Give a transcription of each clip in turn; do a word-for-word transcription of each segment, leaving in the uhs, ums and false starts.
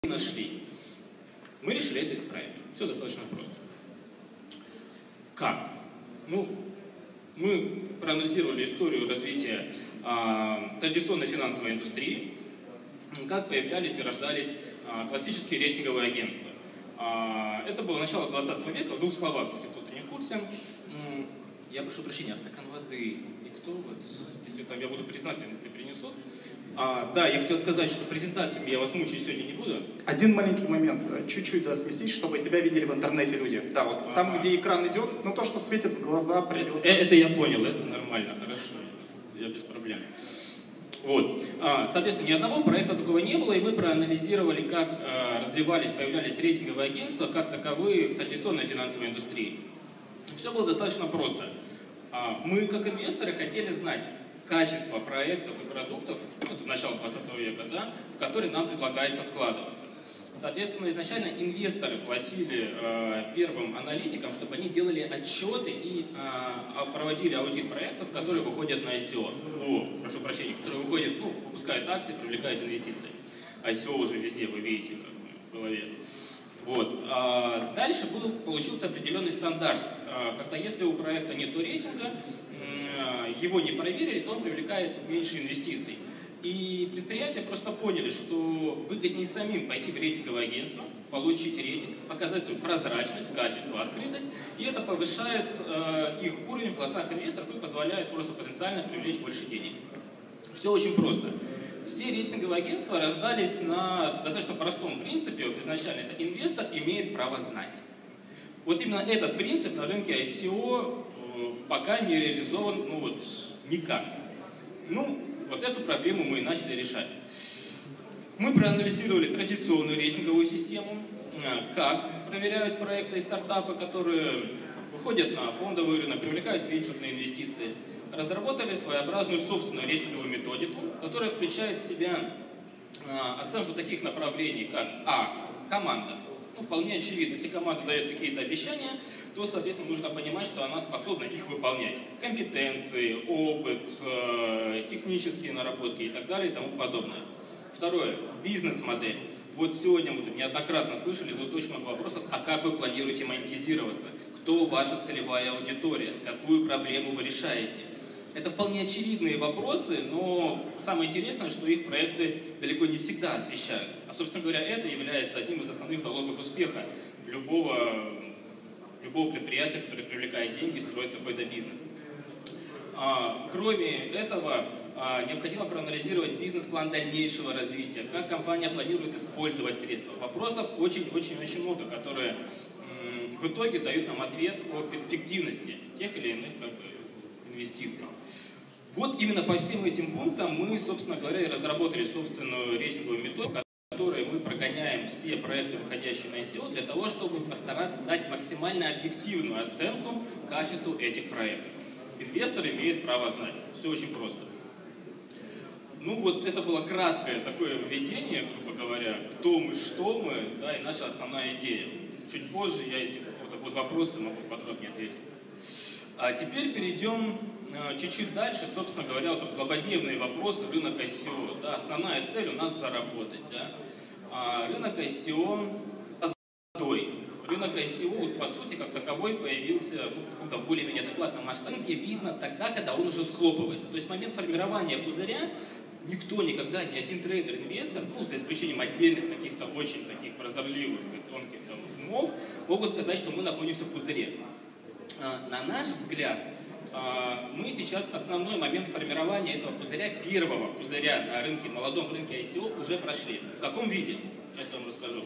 нашли. Мы решили это исправить. Все достаточно просто. Как? Ну, мы проанализировали историю развития а, традиционной финансовой индустрии, как появлялись и рождались а, классические рейтинговые агентства. А, это было начало двадцатого века, в двух словах, если кто-то не в курсе. Я прошу прощения, а стакан воды никто, вот, если там я буду признателен, если принесут. А, да, я хотел сказать, что презентациями я вас мучить сегодня не буду. Один маленький момент, чуть-чуть да, сместись, чтобы тебя видели в интернете люди. Да, вот а -а -а. Там, где экран идет, но то, что светит в глаза, придется... Это, это я понял, это нормально, хорошо, я без проблем. Вот. А, соответственно, ни одного проекта такого не было, и мы проанализировали, как а, развивались, появлялись рейтинговые агентства, как таковые в традиционной финансовой индустрии. Все было достаточно просто. А, мы, как инвесторы, хотели знать качество проектов и продуктов, ну, это начало двадцатого века, да, в которые нам предлагается вкладываться. Соответственно, изначально инвесторы платили э, первым аналитикам, чтобы они делали отчеты и э, проводили аудит проектов, которые выходят на ай си о. О, прошу прощения, которые выходят, ну, выпускают акции, привлекают инвестиции. ай си о уже везде, вы видите, как бы, в голове. Вот. А дальше был, получился определенный стандарт, а, когда если у проекта нет рейтинга, его не проверили, то он привлекает меньше инвестиций. И предприятия просто поняли, что выгоднее самим пойти в рейтинговое агентство, получить рейтинг, показать свою прозрачность, качество, открытость, и это повышает э, их уровень в глазах инвесторов и позволяет просто потенциально привлечь больше денег. Все очень просто. Все рейтинговые агентства рождались на достаточно простом принципе. Вот изначально это инвестор имеет право знать. Вот именно этот принцип на рынке ай си о э, пока не реализован, ну вот, никак. Ну, вот эту проблему мы и начали решать. Мы проанализировали традиционную рейтинговую систему, как проверяют проекты и стартапы, которые выходят на фондовый рынок, привлекают венчурные инвестиции. Разработали своеобразную собственную рейтинговую методику, которая включает в себя оценку таких направлений, как а. команда. Ну, вполне очевидно, если команда дает какие-то обещания, то, соответственно, нужно понимать, что она способна их выполнять. Компетенции, опыт, э, технические наработки и так далее и тому подобное. Второе. Бизнес-модель. Вот сегодня мы тут неоднократно слышали задают очень много вопросов, а как вы планируете монетизироваться? Кто ваша целевая аудитория? Какую проблему вы решаете? Это вполне очевидные вопросы, но самое интересное, что их проекты далеко не всегда освещают. А, собственно говоря, это является одним из основных залогов успеха любого, любого предприятия, которое привлекает деньги, строит какой-то бизнес. А, кроме этого, а, необходимо проанализировать бизнес-план дальнейшего развития, как компания планирует использовать средства. Вопросов очень-очень-очень много, которые м, в итоге дают нам ответ о перспективности тех или иных как бы, инвестиций. Вот именно по всем этим пунктам мы, собственно говоря, и разработали собственную рейтинговую методику, в которой мы прогоняем все проекты, выходящие на ай си о, для того, чтобы постараться дать максимально объективную оценку качеству этих проектов. Инвестор имеет право знать. Все очень просто. Ну вот это было краткое такое введение, грубо говоря, кто мы, что мы, да, и наша основная идея. Чуть позже я, если какого-то будут вопросы, могу подробнее ответить. А теперь перейдем чуть-чуть дальше, собственно говоря, вот злободневные вопросы рынок ай си о. Да, основная цель у нас заработать. Да. А рынок ай си о молодой. Рынок ай си о, вот, по сути, как таковой появился ну, в каком-то более-менее адекватном масштабе, видно тогда, когда он уже схлопывается. То есть в момент формирования пузыря никто никогда, ни один трейдер-инвестор, ну, за исключением отдельных каких-то очень таких прозорливых и тонких там, умов, могут сказать, что мы находимся в пузыре. На наш взгляд, мы сейчас основной момент формирования этого пузыря, первого пузыря на рынке, молодом рынке ай си о, уже прошли. В каком виде? Сейчас я вам расскажу.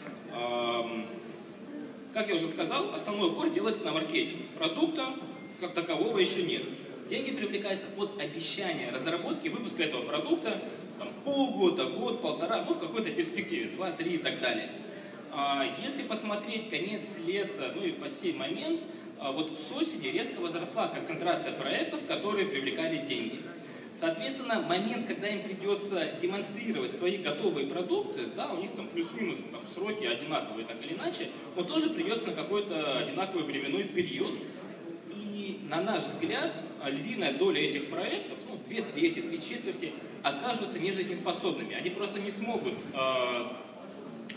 Как я уже сказал, основной упор делается на маркетинг. Продукта как такового еще нет. Деньги привлекаются под обещание разработки и выпуска этого продукта там, полгода, год, полтора, ну в какой-то перспективе, два, три и так далее. Если посмотреть конец лета, ну и по сей момент, вот с осени резко возросла концентрация проектов, которые привлекали деньги. Соответственно, момент, когда им придется демонстрировать свои готовые продукты, да, у них там плюс-минус там, сроки одинаковые, так или иначе, но тоже придется на какой-то одинаковый временной период. И на наш взгляд, львиная доля этих проектов, ну, две трети, три четверти, окажутся нежизнеспособными. Они просто не смогут э,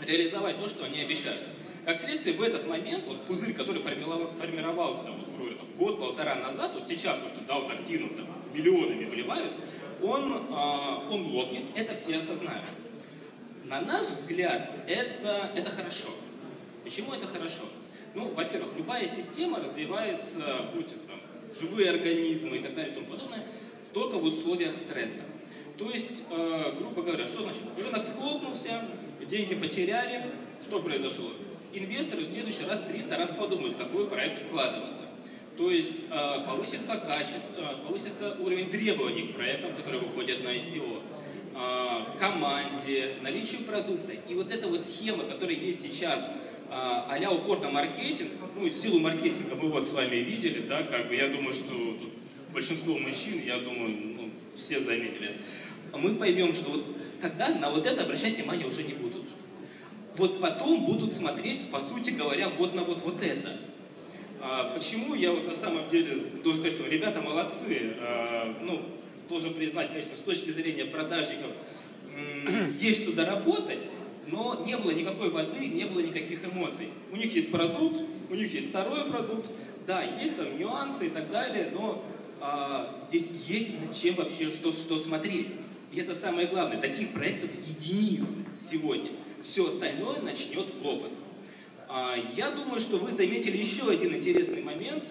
реализовать то, что они обещают. Как следствие, в этот момент вот пузырь, который формировался вот, год-полтора назад, вот сейчас, то, что да, вот активно там, миллионами выливают, он, э, он лопнет, это все осознают. На наш взгляд, это, это хорошо. Почему это хорошо? Ну, во-первых, любая система развивается, будь это там, живые организмы и так далее и тому подобное, только в условиях стресса. То есть, э, грубо говоря, что значит? Рынок схлопнулся, деньги потеряли, что произошло? Инвесторы в следующий раз триста раз подумают, в какой проект вкладываться. То есть э, повысится качество, повысится уровень требований к проектам, которые выходят на ай си о, э, команде, наличию продукта. И вот эта вот схема, которая есть сейчас, э, а-ля упор на маркетинг, ну, силу маркетинга мы вот с вами видели, да, как бы я думаю, что тут большинство мужчин, я думаю, ну, все заметили. Мы поймем, что вот тогда на вот это обращать внимание уже не будут. Вот потом будут смотреть, по сути говоря, вот на вот, вот это. А, почему я вот на самом деле должен сказать, что ребята молодцы, а, ну, должен признать, конечно, с точки зрения продажников есть что доработать, но не было никакой воды, не было никаких эмоций. У них есть продукт, у них есть второй продукт, да, есть там нюансы и так далее, но а, здесь есть над чем вообще что, что смотреть. И это самое главное, таких проектов единицы сегодня. Все остальное начнет лопаться. Я думаю, что вы заметили еще один интересный момент.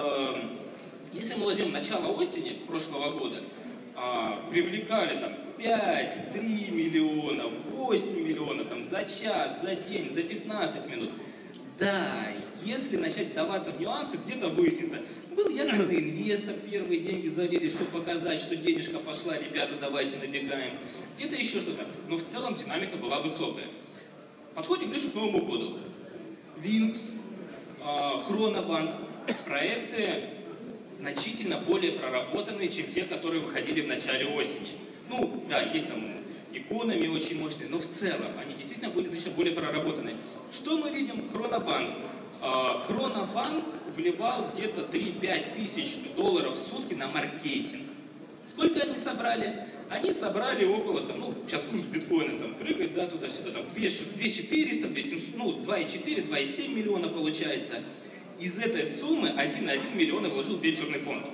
Если мы возьмем начало осени прошлого года, привлекали там пять-три миллиона, восемь миллионов там, за час, за день, за пятнадцать минут. Да, если начать вдаваться в нюансы, где-то выяснится. Был якобы инвестор, первые деньги залили, чтобы показать, что денежка пошла, ребята, давайте набегаем. Где-то еще что-то. Но в целом динамика была высокая. Подходим ближе к Новому году. Винкс, Хронобанк, проекты значительно более проработанные, чем те, которые выходили в начале осени. Ну, да, есть там иконами очень мощные, но в целом они действительно были значительно более проработанные. Что мы видим? Хронобанк. Хронобанк вливал где-то три-пять тысяч долларов в сутки на маркетинг. Сколько они собрали? Они собрали около, там, ну, сейчас курс биткоина там прыгает, да, туда-сюда, там, две тысячи четыреста, две тысячи семьсот, ну, два и четыре, два и семь миллиона получается. Из этой суммы один и один миллион вложил в венчурный фонд.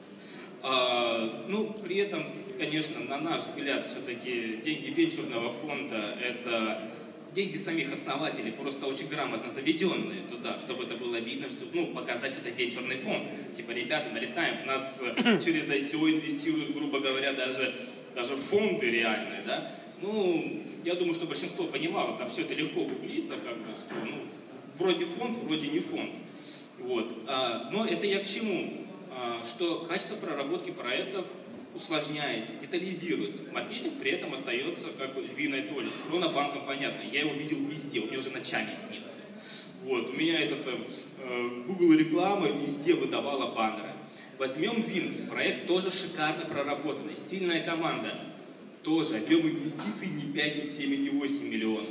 А, ну, при этом, конечно, на наш взгляд, все-таки деньги венчурного фонда – это деньги самих основателей, просто очень грамотно заведенные туда, чтобы это было видно, чтобы, ну, показать, что это венчурный фонд. Типа, ребята, налетаем, в нас через ай си о инвестируют, грубо говоря, даже, даже фонды реальные, да. Ну, я думаю, что большинство понимало, там все это легко гуглится, как бы, что, ну, вроде фонд, вроде не фонд. Вот. А, но это я к чему? А, что качество проработки проектов усложняется, детализируется. Маркетинг при этом остается как бы львиной долей. С Хронобанком понятно, я его видел везде, он мне уже ночами снился. Вот. У меня этот э, Google реклама везде выдавала баннеры. Возьмем Винкс, проект тоже шикарно проработанный, сильная команда. Тоже объем инвестиций не пять, не семь, не восемь миллионов.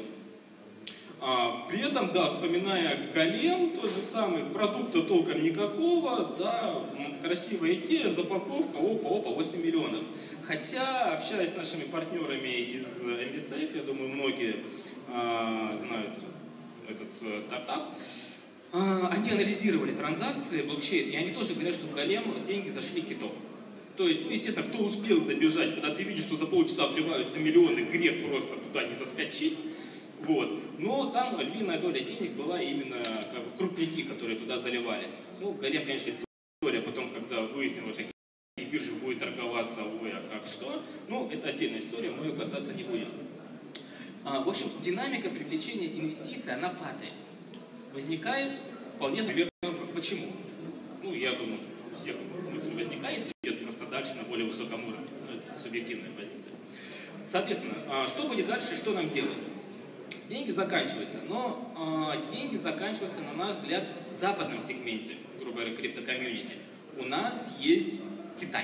А, при этом, да, вспоминая Голем, тот же самый, продукта толком никакого, да, красивая идея, запаковка, опа-опа, восемь миллионов. Хотя, общаясь с нашими партнерами из эм би эс эф, я думаю, многие а, знают этот а, стартап, а, они анализировали транзакции, блокчейн, и они тоже говорят, что в Голем деньги зашли китов. То есть, ну, естественно, кто успел забежать, когда ты видишь, что за полчаса вливаются миллионы, грех просто туда не заскочить. Вот. Но там львиная доля денег была именно как бы, крупники, которые туда заливали. Ну, Голем, конечно, история, потом, когда выяснилось, что биржа будет торговаться, ой, а как что, ну, это отдельная история, мы ее касаться не будем. А, в общем, динамика привлечения инвестиций, она падает. Возникает вполне замерный вопрос. Почему? Ну, я думаю, что у всех эта мысль возникает, идет просто дальше на более высоком уровне. Ну, это субъективная позиция. Соответственно, а, что будет дальше, что нам делать? Деньги заканчиваются, но э, деньги заканчиваются, на наш взгляд, в западном сегменте, грубо говоря, криптокомьюнити. У нас есть Китай.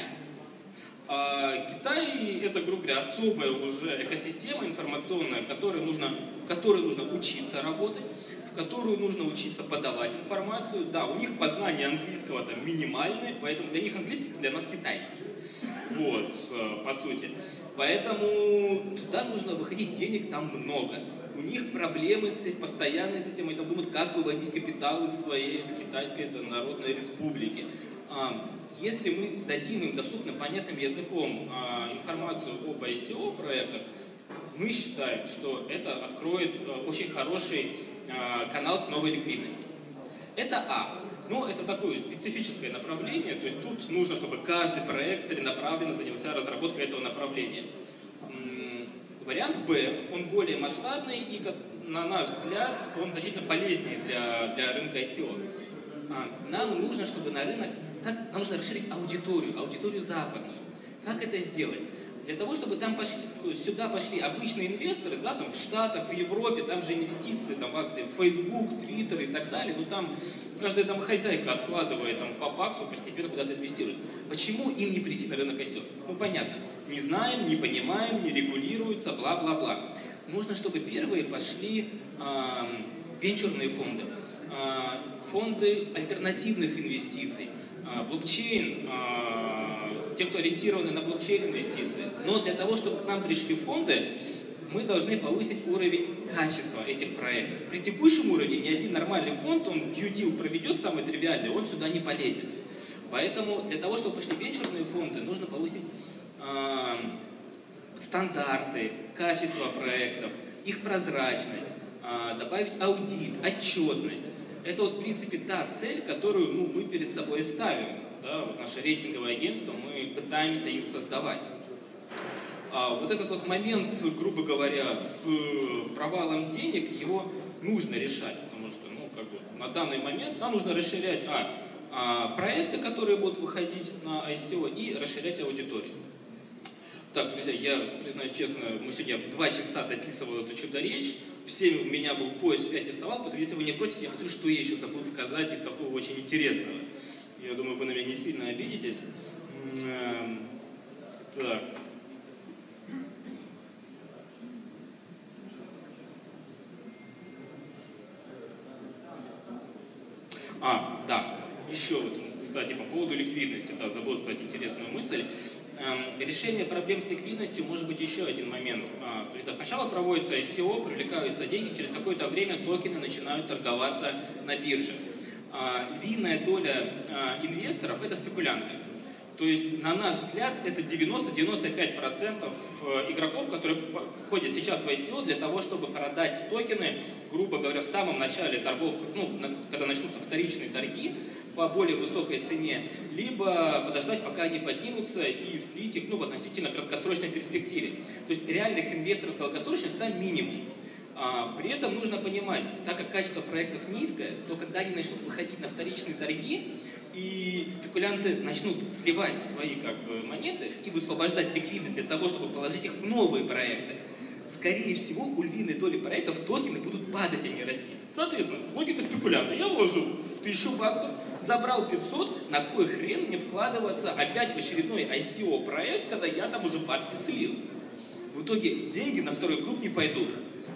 Э, Китай – это, грубо говоря, особая уже экосистема информационная, которой нужно, в которой нужно учиться работать, в которую нужно учиться подавать информацию. Да, у них познание английского там минимальное, поэтому для них английский, для нас китайский. Вот, э, по сути. Поэтому туда нужно выходить, денег там много. у них проблемы с, постоянные с этим, они думают, как выводить капитал из своей Китайской это, Народной Республики. Если мы дадим им доступным, понятным языком информацию об ай си о проектах, мы считаем, что это откроет очень хороший канал к новой ликвидности. Это А. Но это такое специфическое направление, то есть тут нужно, чтобы каждый проект целенаправленно занялся разработкой этого направления. Вариант Б, он более масштабный и, на наш взгляд, он значительно полезнее для, для рынка ай си о. Нам нужно, чтобы на рынок, как, нам нужно расширить аудиторию, аудиторию западную. Как это сделать? Для того, чтобы там пошли, сюда пошли обычные инвесторы, да, там в Штатах, в Европе, там же инвестиции, там в акции в Facebook, Twitter и так далее, ну там каждая домохозяйка откладывает там, по баксу, постепенно куда-то инвестирует. Почему им не прийти на рынок ай си о? Ну понятно, не знаем, не понимаем, не регулируется, бла-бла-бла. Нужно, чтобы первые пошли э, венчурные фонды, э, фонды альтернативных инвестиций, э, блокчейн, э, те, кто ориентированы на блокчейн-инвестиции. Но для того, чтобы к нам пришли фонды, мы должны повысить уровень качества этих проектов. При текущем уровне ни один нормальный фонд, он due deal проведет самый тривиальный, он сюда не полезет. Поэтому для того, чтобы пошли венчурные фонды, нужно повысить э, стандарты, качество проектов, их прозрачность, э, добавить аудит, отчетность. Это вот в принципе та цель, которую ну, мы перед собой ставим. Да, вот наше рейтинговое агентство, мы пытаемся их создавать. А вот этот вот момент, грубо говоря, с провалом денег, его нужно решать, потому что ну, как бы, на данный момент нам нужно расширять а, а, проекты, которые будут выходить на ай си о, и расширять аудиторию. Так, друзья, я признаюсь честно, мы сегодня в два часа дописывал эту чудо-речь, в семь у меня был поезд, в пять я вставал, поэтому если вы не против, я посмотрю, что я еще забыл сказать из такого очень интересного. Я думаю, вы на меня не сильно обидитесь. Так. А, да, еще вот, кстати, по поводу ликвидности, да, забыл сказать интересную мысль. Решение проблем с ликвидностью может быть еще один момент. Это сначала проводится ай си о, привлекаются деньги, через какое-то время токены начинают торговаться на бирже. Львиная доля инвесторов – это спекулянты. То есть, на наш взгляд, это девяносто-девяносто пять процентов игроков, которые входят сейчас в ай си о для того, чтобы продать токены, грубо говоря, в самом начале торгов, ну, когда начнутся вторичные торги по более высокой цене, либо подождать, пока они поднимутся и слить их ну, в относительно краткосрочной перспективе. То есть, реальных инвесторов долгосрочных там минимум. При этом нужно понимать, так как качество проектов низкое, то когда они начнут выходить на вторичные торги, и спекулянты начнут сливать свои как бы, монеты и высвобождать ликвидность для того, чтобы положить их в новые проекты, скорее всего, у львиной доли проектов токены будут падать, а не расти. Соответственно, логика спекулянта. Я вложил тысячу баксов, забрал пятьсот, на кой хрен мне вкладываться опять в очередной ай си о проект, когда я там уже бабки слил. В итоге деньги на второй круг не пойдут.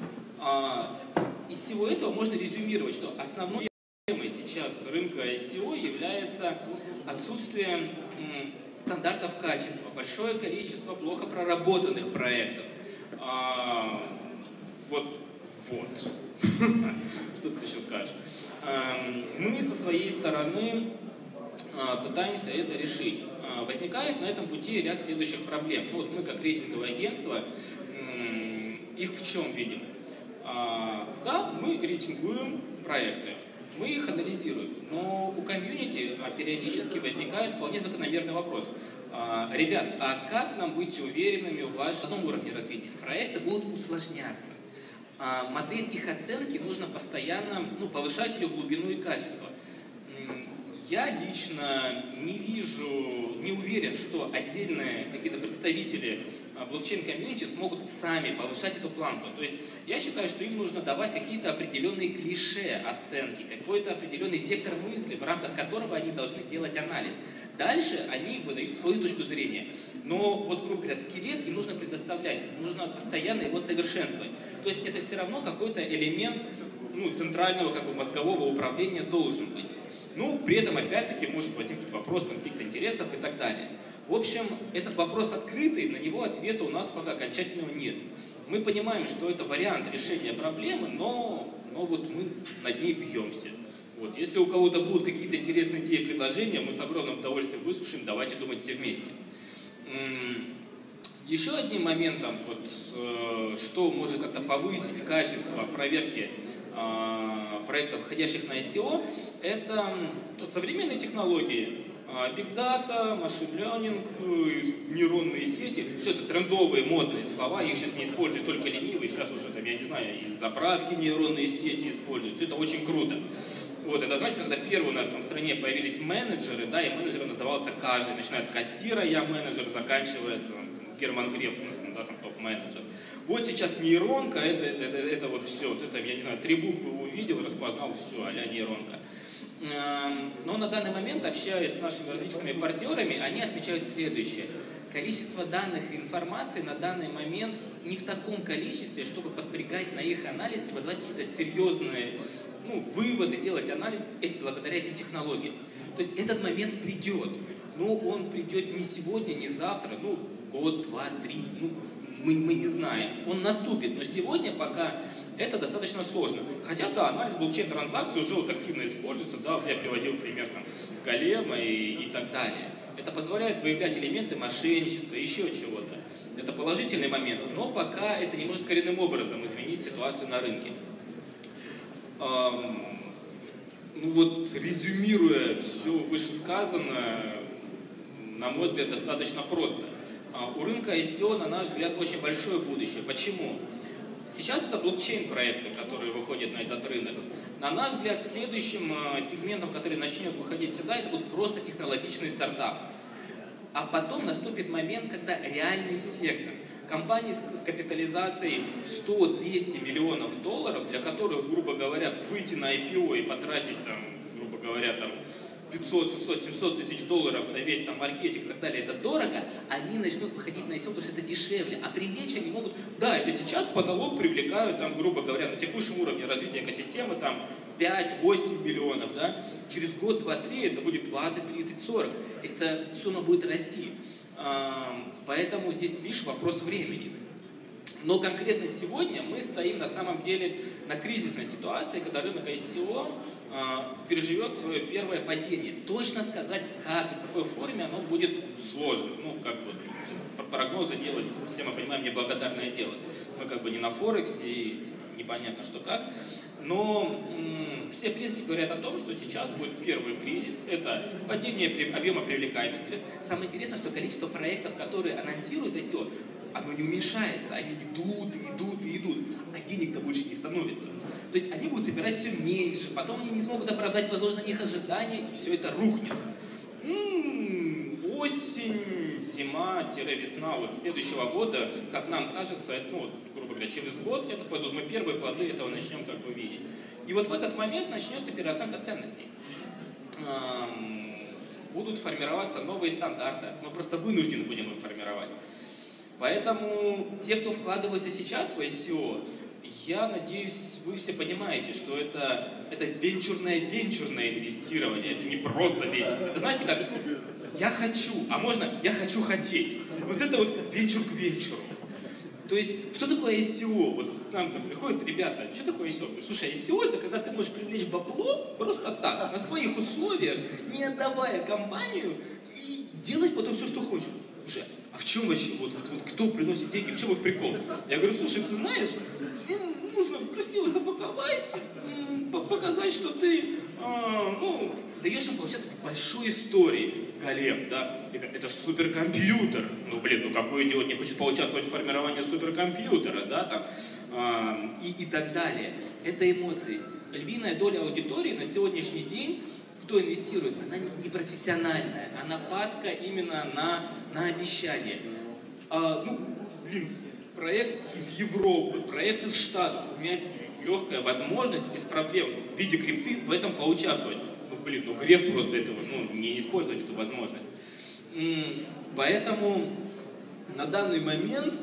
Из всего этого можно резюмировать, что основной проблемой сейчас рынка ай си о является отсутствие стандартов качества, большое количество плохо проработанных проектов. А, вот, вот. Что ты еще скажешь? Мы со своей стороны пытаемся это решить. Возникает на этом пути ряд следующих проблем. Ну, вот мы, как рейтинговое агентство, их в чем видим? А, да, мы рейтингуем проекты, мы их анализируем, но у комьюнити а, периодически возникает вполне закономерный вопрос. А, ребят, а как нам быть уверенными в вашем уровне развития? Проекты будут усложняться. А, модель их оценки нужно постоянно ну, повышать ее глубину и качество. Я лично не вижу, не уверен, что отдельные какие-то представители блокчейн-комьюнити смогут сами повышать эту планку. То есть я считаю, что им нужно давать какие-то определенные клише оценки, какой-то определенный вектор мысли, в рамках которого они должны делать анализ. Дальше они выдают свою точку зрения. Но вот, грубо говоря, скелет им нужно предоставлять, нужно постоянно его совершенствовать. То есть это все равно какой-то элемент ну, центрального как бы, мозгового управления должен быть. Ну, при этом, опять-таки, может возникнуть вопрос конфликта интересов и так далее. В общем, этот вопрос открытый, на него ответа у нас пока окончательного нет. Мы понимаем, что это вариант решения проблемы, но, но вот мы над ней бьемся. Вот. Если у кого-то будут какие-то интересные идеи и предложения, мы с огромным удовольствием выслушаем, давайте думать все вместе. Еще одним моментом, вот, что может как-то повысить качество проверки проектов, входящих на эс и о, это вот, современные технологии. Big Data, Machine Learning, нейронные сети, все это трендовые, модные слова, их сейчас не используют только ленивые, сейчас уже, там, я не знаю, из заправки нейронные сети используют, все это очень круто. Вот, это, знаете, когда первые у нас там в стране появились менеджеры, да, и менеджером назывался каждый, начиная от кассира, я менеджер, заканчивая там, Герман Греф, у нас там, да, там топ-менеджер. Вот сейчас нейронка, это, это, это, это вот все, вот это, я не знаю, три буквы увидел, распознал, все, а-ля нейронка. Но на данный момент, общаясь с нашими различными партнерами, они отмечают следующее. Количество данных и информации на данный момент не в таком количестве, чтобы подпрягать на их анализ и выдавать какие-то серьезные ну, выводы, делать анализ благодаря этим технологиям. То есть этот момент придет. Но он придет не сегодня, не завтра, ну, год, два, три, ну, мы, мы не знаем. Он наступит, но сегодня пока это достаточно сложно. Хотя, да, анализ блокчейн-транзакций уже вот активно используется, да, вот я приводил пример там Голема и, и так далее. Это позволяет выявлять элементы мошенничества, еще чего-то. Это положительный момент, но пока это не может коренным образом изменить ситуацию на рынке. Эм, ну вот, резюмируя все вышесказанное, на мой взгляд, достаточно просто. У рынка эс и о, на наш взгляд, очень большое будущее. Почему? Сейчас это блокчейн-проекты, которые выходят на этот рынок. На наш взгляд, следующим сегментом, который начнет выходить сюда, это будут просто технологичные стартапы. А потом наступит момент, когда реальный сектор, компании с капитализацией сто-двести миллионов долларов, для которых, грубо говоря, выйти на ай пи о и потратить, там, грубо говоря, там, пятьсот, шестьсот, семьсот тысяч долларов на весь там маркетинг и так далее, это дорого, они начнут выходить на эс и о, потому что это дешевле, а привлечь они могут, да, это сейчас потолок привлекают, там, грубо говоря, на текущем уровне развития экосистемы, там, пять-восемь миллионов, да, через год, два, три это будет двадцать, тридцать, сорок, эта сумма будет расти, поэтому здесь лишь вопрос времени. Но конкретно сегодня мы стоим на самом деле на кризисной ситуации, когда рынок эс и о э, переживет свое первое падение. Точно сказать, как и в какой форме оно будет сложно. Ну, как бы прогнозы делать, все мы понимаем, неблагодарное дело. Мы как бы не на Форексе, и непонятно что как. Но м, все признаки говорят о том, что сейчас будет первый кризис. Это падение при, объема привлекаемых средств. Самое интересное, что количество проектов, которые анонсируют эс и о, оно не уменьшается, они идут, и идут, и идут, а денег-то больше не становится. То есть они будут собирать все меньше, потом они не смогут оправдать возложенные на них ожидания, и все это рухнет. М-м, осень, зима-весна вот следующего года, как нам кажется, это, ну, вот, грубо говоря, через год, это пойдут, мы первые плоды этого начнем как бы видеть. И вот в этот момент начнется переоценка ценностей. М-м, будут формироваться новые стандарты, мы просто вынуждены будем их формировать. Поэтому те, кто вкладывается сейчас в эс и о, я надеюсь, вы все понимаете, что это, это венчурное-венчурное инвестирование, это не просто венчур. Это знаете как, я хочу, а можно я хочу хотеть. Вот это вот венчур к венчуру. То есть, что такое эс и о? Вот к нам там приходят ребята, что такое эс и о? Слушай, эс и о это когда ты можешь привлечь бабло просто так, на своих условиях, не отдавая компанию, и делать потом все, что хочешь. Слушай, а в чем вообще, вот, вот, вот кто приносит деньги, в чем их прикол? Я говорю, слушай, ты знаешь, им нужно красиво запаковать, показать, что ты, а, ну, даешь им, получается, в большой истории. Голем, да, это, это же суперкомпьютер. Ну, блин, ну какой идиот не хочет поучаствовать в формировании суперкомпьютера, да, там, а, и, и так далее. Это эмоции. Львиная доля аудитории на сегодняшний день, кто инвестирует, она не профессиональная, она падка именно на, на обещание. А, ну, блин, проект из Европы, проект из Штатов, у меня есть легкая возможность без проблем в виде крипты в этом поучаствовать. Ну, блин, ну грех просто этого, ну, не использовать эту возможность. Поэтому на данный момент,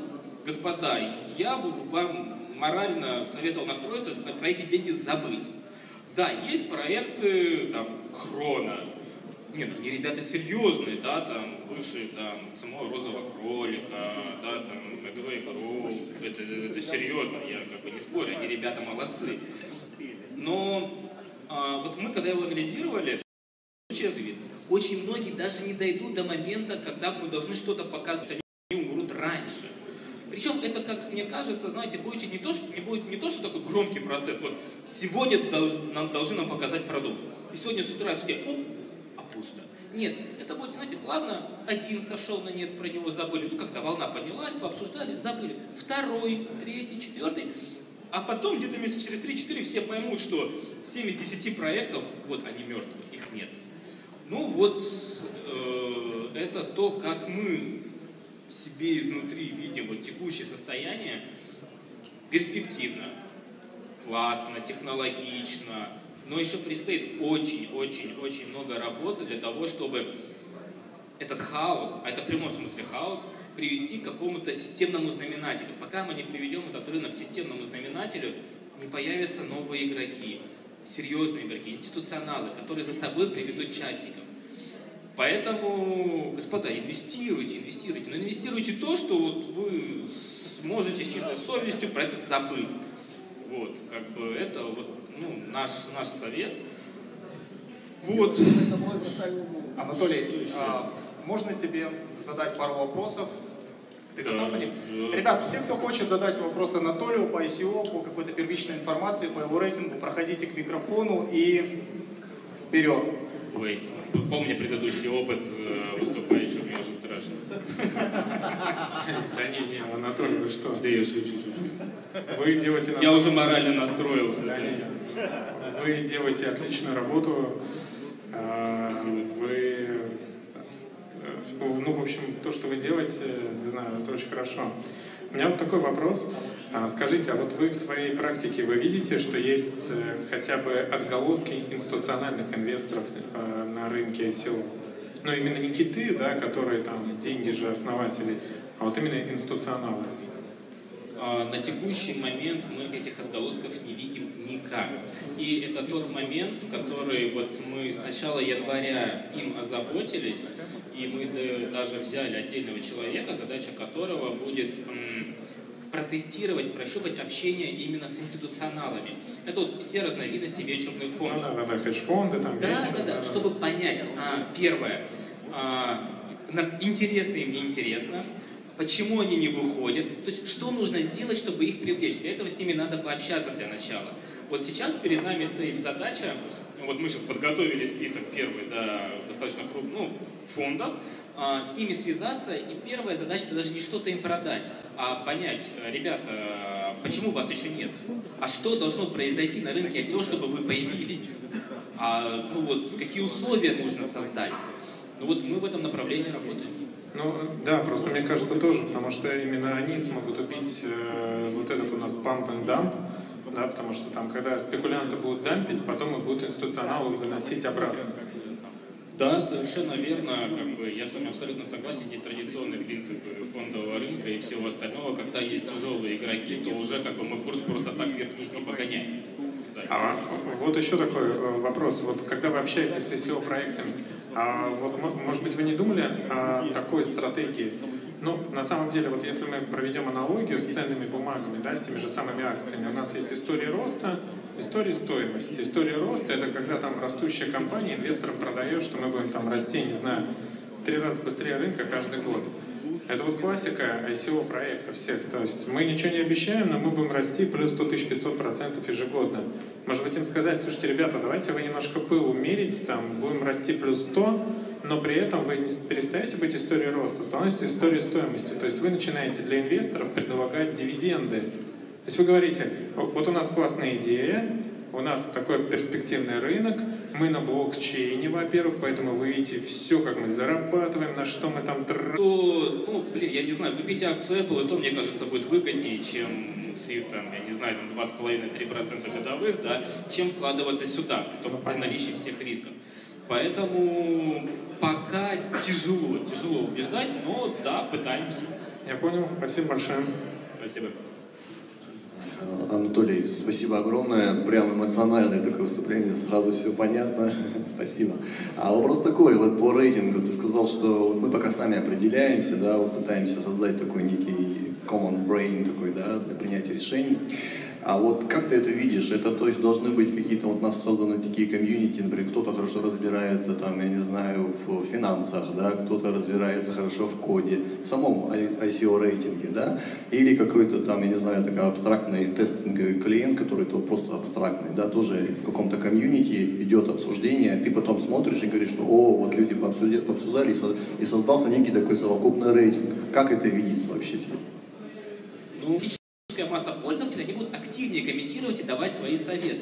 господа, я бы вам морально советовал настроиться, про эти деньги забыть. Да, есть проекты, там, Хрона. Не, ну они ребята серьезные, да, там, бывшие, там, самого Розового Кролика, да, там, Медвей Фару, это, это серьезно, я как бы не спорю, они ребята молодцы. Но а, вот мы, когда его анализировали, честно, очень многие даже не дойдут до момента, когда мы должны что-то показывать, они умрут раньше. Причем это, как мне кажется, знаете, будет не то, что, не будет не то, что такой громкий процесс. Вот сегодня долж, нам, должны нам показать продукт. И сегодня с утра все, оп, а пусто. Нет, это будет, знаете, плавно. Один сошел на нет, про него забыли. Ну, как-то волна поднялась, пообсуждали, забыли. Второй, третий, четвертый. А потом, где-то месяца через три-четыре, все поймут, что семь из десяти проектов, вот они мертвы, их нет. Ну вот, э, это то, как мы в себе изнутри видим вот текущее состояние, перспективно, классно, технологично, но еще предстоит очень-очень-очень много работы для того, чтобы этот хаос, а это в прямом смысле хаос, привести к какому-то системному знаменателю. Пока мы не приведем этот рынок к системному знаменателю, не появятся новые игроки, серьезные игроки, институционалы, которые за собой приведут частников. Поэтому, господа, инвестируйте, инвестируйте. Но инвестируйте то, что вот вы можете с чистой совестью про это забыть. Вот, как бы это вот, ну, наш, наш совет. Вот. Анатолий, а, можно тебе задать пару вопросов? Ты Да, готов? да. Ребят, все, кто хочет задать вопросы Анатолию по ай си о, по какой-то первичной информации, по его рейтингу, проходите к микрофону и вперед. Ой, помни предыдущий опыт э, выступающего, мне уже страшно. Да не, не, Анатолий, вы что? Да я шучу, шучу. Вы делаете... Я уже морально настроился. Да, не, вы делаете отличную работу. Спасибо. Вы... Ну, в общем, то, что вы делаете, не знаю, это очень хорошо. У меня вот такой вопрос. Скажите, а вот вы в своей практике, вы видите, что есть хотя бы отголоски институциональных инвесторов на рынке ай си о? Ну, именно не киты, да, которые там деньги же основатели, а вот именно институционалы. На текущий момент мы этих отголосков не видим никак. И это тот момент, в который вот мы с начала января им озаботились, и мы даже взяли отдельного человека, задача которого будет м, протестировать, прощупать общение именно с институционалами. Это вот все разновидности венчурных фондов. Ну, да, да, да, хедж-фонды, там, да, венчур, да, да, да, чтобы понять, а, первое, а, интересно им, не интересно, почему они не выходят, то есть что нужно сделать, чтобы их привлечь. Для этого с ними надо пообщаться для начала. Вот сейчас перед нами стоит задача, вот мы сейчас подготовили список первый, да, достаточно крупных, ну, фондов, а, с ними связаться, и первая задача это даже не что-то им продать, а понять, ребята, почему вас еще нет, а что должно произойти на рынке ай си о, чтобы вы появились, а, ну вот, какие условия нужно создать. Ну вот мы в этом направлении работаем. Ну, да, просто мне кажется тоже, потому что именно они смогут убить э, вот этот у нас pump and dump, да, потому что там, когда спекулянты будут дампить, потом и будут институционалы выносить обратно. Да, совершенно верно, как бы я с вами абсолютно согласен, есть традиционные принципы фондового рынка и всего остального, когда есть тяжелые игроки, то уже как бы мы курс просто так вверх-вниз не погоняем. Да, а вот еще такой вопрос, вот когда вы общаетесь с ай си о-проектами, а вот, может быть, вы не думали о такой стратегии? Ну, на самом деле, вот если мы проведем аналогию с ценными бумагами, да, с теми же самыми акциями, у нас есть история роста, история стоимости. История роста – это когда там растущая компания инвесторам продает, что мы будем там расти, не знаю, в три раза быстрее рынка каждый год. Это вот классика ай си о-проектов всех. То есть мы ничего не обещаем, но мы будем расти плюс сто тысяч пятьсот процентов ежегодно. Может быть, им сказать, слушайте, ребята, давайте вы немножко пыл умерите, там, будем расти плюс сто, но при этом вы не перестаете быть историей роста, становитесь историей стоимости. То есть вы начинаете для инвесторов предлагать дивиденды. То есть вы говорите, вот у нас классная идея, у нас такой перспективный рынок, мы на блокчейне, во-первых, поэтому вы видите все, как мы зарабатываем, на что мы там... То, ну, блин, я не знаю, купить акцию Apple, и то, мне кажется, будет выгоднее, чем с их, там, я не знаю, там два с половиной — три процента годовых, да, чем вкладываться сюда, при том, при наличии всех рисков. Поэтому пока тяжело, тяжело убеждать, но да, пытаемся. Я понял, спасибо большое. Спасибо. Анатолий, спасибо огромное. Прям эмоциональное такое выступление, сразу все понятно. Спасибо. А вопрос такой, вот по рейтингу, ты сказал, что мы пока сами определяемся, да, вот пытаемся создать такой некий common brain такой, да, для принятия решений. А вот как ты это видишь? Это, то есть, должны быть какие-то, вот у нас созданы такие комьюнити, например, кто-то хорошо разбирается, там, я не знаю, в финансах, да, кто-то разбирается хорошо в коде, в самом ай си о рейтинге, да, или какой-то там, я не знаю, такой абстрактный тестинговый клиент, который то просто абстрактный, да, тоже в каком-то комьюнити идет обсуждение, ты потом смотришь и говоришь, что, о, вот люди пообсудили, пообсуждали, и создался некий такой совокупный рейтинг. Как это видится вообще тебе? Ну, масса пользователей, они будут активнее комментировать и давать свои советы.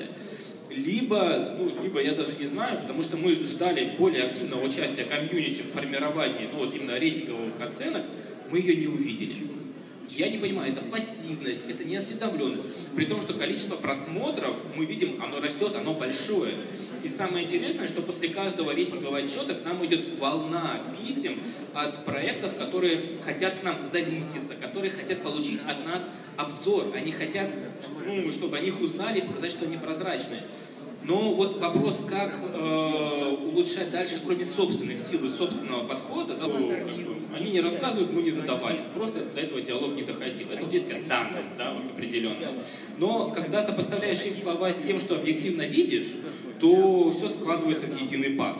Либо, ну, либо я даже не знаю, потому что мы ждали более активного участия комьюнити в формировании, ну, вот именно рейтинговых оценок, мы ее не увидели. Я не понимаю, это пассивность, это неосведомленность. При том, что количество просмотров, мы видим, оно растет, оно большое. И самое интересное, что после каждого рейтингового отчета к нам идет волна писем от проектов, которые хотят к нам залиститься, которые хотят получить от нас обзор. Они хотят, ну, чтобы о них узнали и показать, что они прозрачные. Но вот вопрос, как э, улучшать дальше, кроме собственных сил и собственного подхода, да, ну, как бы, они не рассказывают, мы не задавали. Просто до этого диалог не доходил. Это вот есть какая-то данность, да, вот определенная. Но когда сопоставляешь их слова с тем, что объективно видишь, то все складывается в единый пазл.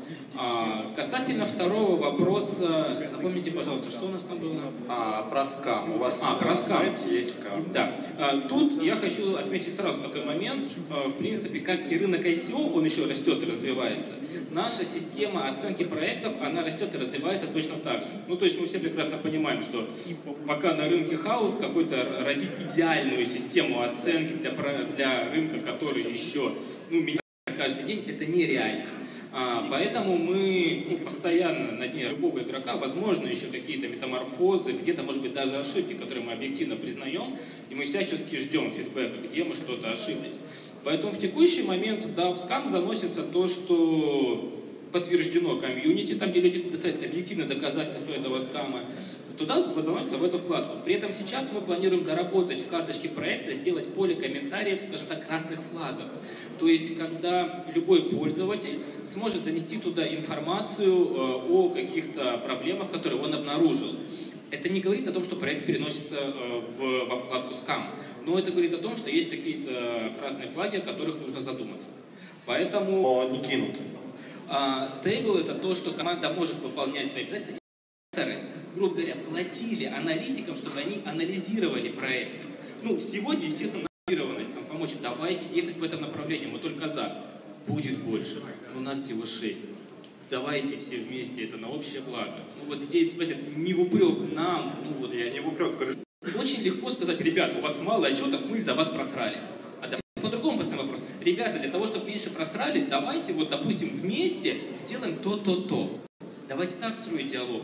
А, касательно второго вопроса, напомните, пожалуйста, что у нас там было? А, про скам. У вас а, про скам. на сайте есть скам. Да. А, тут я хочу отметить сразу такой момент. А, в принципе, как и рынок ай си о, он еще растет и развивается. Наша система оценки проектов, она растет и развивается точно так же. Ну, то есть мы все прекрасно понимаем, что пока на рынке хаос, какой-то родить идеальную систему оценки для, для рынка, который еще, ну, меняется каждый день, это нереально. А, поэтому мы, ну, постоянно на дне любого игрока, возможно, еще какие-то метаморфозы, где-то, может быть, даже ошибки, которые мы объективно признаем, и мы всячески ждем фидбэка, где мы что-то ошиблись. Поэтому в текущий момент, да, в скам заносится то, что подтверждено комьюнити, там, где люди предоставляют объективные доказательства этого скама, туда заносится в эту вкладку. При этом сейчас мы планируем доработать в карточке проекта, сделать поле комментариев, скажем так, красных флагов. То есть, когда любой пользователь сможет занести туда информацию э, о каких-то проблемах, которые он обнаружил. Это не говорит о том, что проект переносится э, в, во вкладку скам, но это говорит о том, что есть какие-то красные флаги, о которых нужно задуматься. Поэтому... О, не кинут. Стейбл — это то, что команда может выполнять свои обязательства. Грубо говоря, платили аналитикам, чтобы они анализировали проекты. Ну, сегодня, естественно, анализированность, там, помочь, давайте действовать в этом направлении, мы только за. Будет больше, но у нас всего шесть. Давайте все вместе, это на общее благо. Ну вот здесь, смотрите, не в упрек нам, ну вот... Я не в упрек. Очень легко сказать, ребята, у вас мало отчетов, мы за вас просрали. А давайте по-другому поставим вопрос. Ребята, для того, чтобы меньше просрали, давайте вот, допустим, вместе сделаем то-то-то. Давайте так строить диалог.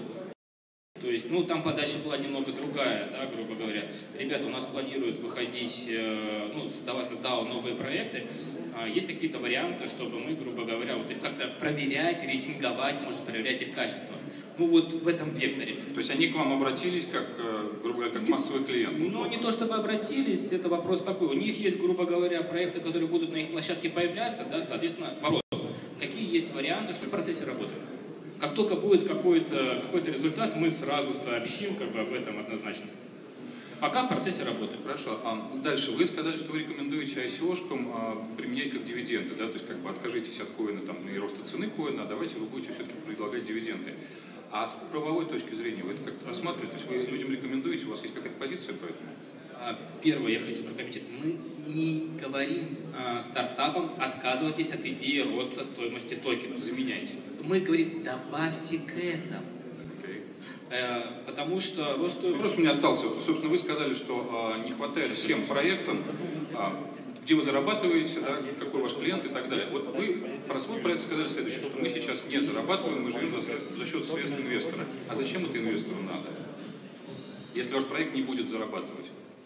То есть, ну, там подача была немного другая, да, грубо говоря. Ребята у нас планируют выходить, э, ну, создаваться дао новые проекты. А есть какие-то варианты, чтобы мы, грубо говоря, вот их как-то проверять, рейтинговать, может, проверять их качество. Ну, вот в этом векторе. То есть они к вам обратились как, грубо говоря, как массовый клиент? Ну, не то чтобы обратились, это вопрос такой. У них есть, грубо говоря, проекты, которые будут на их площадке появляться, да, соответственно, вопрос. Какие есть варианты, что в процессе работы? Как только будет какой-то какой-то результат, мы сразу сообщим как бы об этом однозначно. Пока в процессе работы. Хорошо. А дальше вы сказали, что вы рекомендуете ай си о-шкам а, применять как дивиденды, да? То есть как бы откажитесь от коина там, и роста цены коина, а давайте вы будете все-таки предлагать дивиденды. А с правовой точки зрения вы это как-то рассматриваете? То есть вы людям рекомендуете, у вас есть какая-то позиция по этому? Первое, я хочу прокомментировать. Мы не говорим э, стартапам, отказывайтесь от идеи роста стоимости токенов. Заменяйте. Мы говорим, добавьте к этому. Okay. Э, потому что рост стоимости... Вопрос у меня остался. Собственно, вы сказали, что э, не хватает всем проектам, э, где вы зарабатываете, да, какой ваш клиент и так далее. Вот вы про свой проект сказали следующее, что мы сейчас не зарабатываем, мы живем за, за счет средств инвестора. А зачем это инвестору надо, если ваш проект не будет зарабатывать?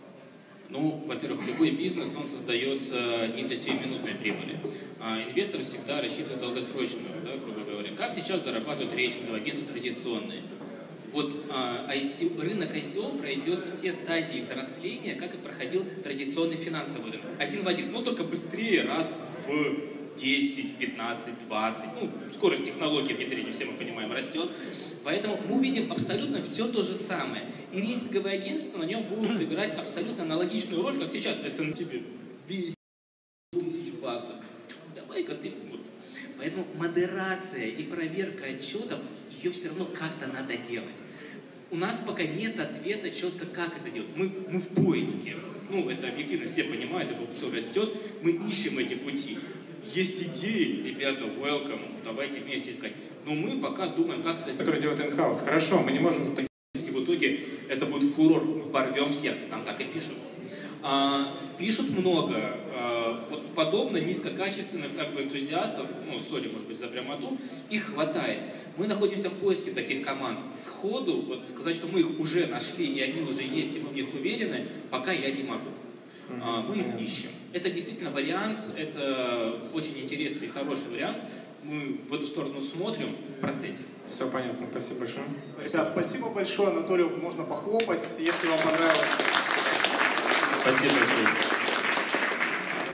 Ну, во-первых, любой бизнес, он создается не для сиюминутной прибыли. А инвестор всегда рассчитывает долгосрочную, да, грубо говоря. Как сейчас зарабатывают рейтинговые агентства традиционные? Вот а, ай си о, рынок ай си о пройдет все стадии взросления, как и проходил традиционный финансовый рынок. Один в один, но только быстрее, раз в десять, пятнадцать, двадцать. Ну, скорость технологий внедрения, все мы понимаем, растет. Поэтому мы увидим абсолютно все то же самое. И рейтинговые агентства на нем будут играть абсолютно аналогичную роль, как сейчас эс энд пи. двести тысяч баксов. Давай-ка ты... Вот. Поэтому модерация и проверка отчетов, ее все равно как-то надо делать. У нас пока нет ответа четко, как это делать. Мы, мы в поиске. Ну, это объективно, все понимают, это вот все растет. Мы ищем эти пути. Есть идеи, ребята, welcome, давайте вместе искать. Но мы пока думаем, как это сделать. Который делает in-house. Хорошо, мы не можем... И в итоге это будет фурор, мы порвем всех, нам так и пишут. А, пишут много, а, вот подобно низкокачественных как бы энтузиастов, ну, сори, может быть, за прямоту, их хватает. Мы находимся в поиске таких команд. Сходу вот, сказать, что мы их уже нашли, и они уже есть, и мы в них уверены, пока я не могу. А, мы их ищем. Это действительно вариант, это очень интересный и хороший вариант. Мы в эту сторону смотрим в процессе. Все понятно, спасибо большое. Ребят, спасибо большое. Анатолию можно похлопать, если вам понравилось. Спасибо большое.